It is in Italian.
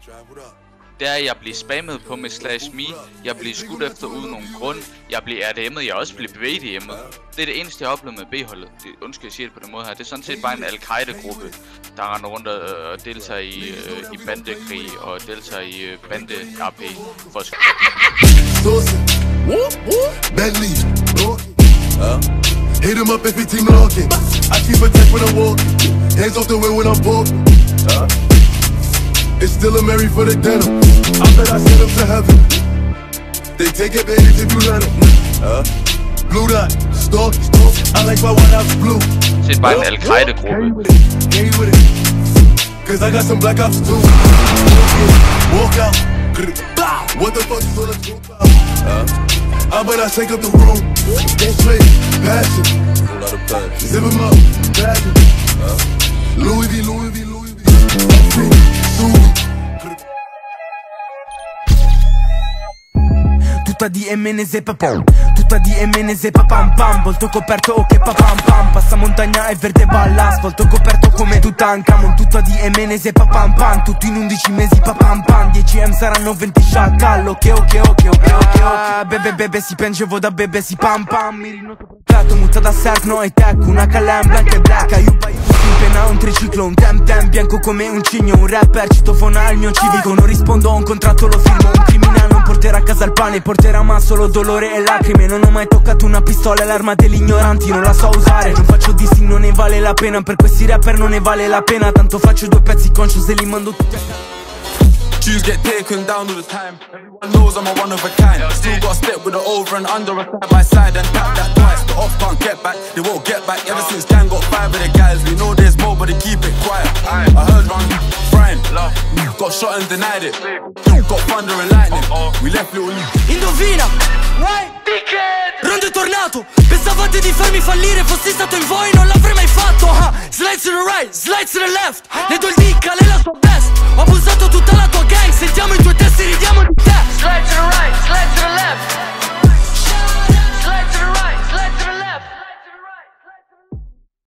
Det er, at jeg bliver spammet på med /me, jeg bliver skudt efter uden nogen grund, jeg bliver RDM'et, jeg også bliver bevæget i hjemmet. Det er det eneste, jeg har oplevet med B-Holdet. Undskyld, jeg siger det på den måde her. Det er sådan set bare en Al-Qaida-gruppe, der render rundt og deltager i bandekrig og deltager i bande-RP for at hit him up if he team looking. I keep a tech when I'm walking. Hands off the way when I'm walking. It's still a Mary for the denim. I bet I send them to heaven. They take advantage if you let them. Blue dot, stalk. I like my white house blue. Det er bare en Al-Qaida-gruppe. Cause I got some black ops too. Walk out. What the fuck is all the truth about? I bet I shake up the room. Go straight, passion. Zip him up, passion. Louis V, Louis V, Louis V. Tutta di emenese papam, tutta di emenese papam pam. Volto coperto o che papam pam. Passa montagna e verde balla asfalto coperto come Tutankhamon. Tutta di emenese papam pam. Tutto in 11 mesi papam pam. 10M saranno 20 sciacallo. Ok. Bebe bebe si piangevo da bebe si pam pam. Mi rinoto mutta da surf no e tech. Una Calem blanca e black. Aiuba in pena un triciclo. Un tem bianco come un cigno. Un rapper citofona al mio civico. Non rispondo a un contratto lo firmo. Un criminale non porterà a casa il pane. Porterà ma solo dolore e lacrime. Non ho mai toccato una pistola, è l'arma degli ignoranti, non la so usare. Non faccio dissi, non ne vale la pena. Per questi rapper non ne vale la pena. Tanto faccio 2 pezzi conscious e li mando tutti a casa. Tunes get taken down all the time. Everyone knows I'm a one of a kind. Still got step with the over and under a side by side and tap that twice. The off can't get back, they won't get back. Ever since gang got 5 of the guys, we know there's more but they keep it quiet. I heard round Brian, got shot and denied it. Got thunder and lightning, we left little. Indovina, Rondo è tornato. Pensavate di farmi fallire, fossi stato in voi non l'avrei mai fatto. Slide to the right, slide to the left. Le do il dick, lei la sua best. Ho abusato tutta la tua gang, sentiamo i tuoi testi, ridiamo di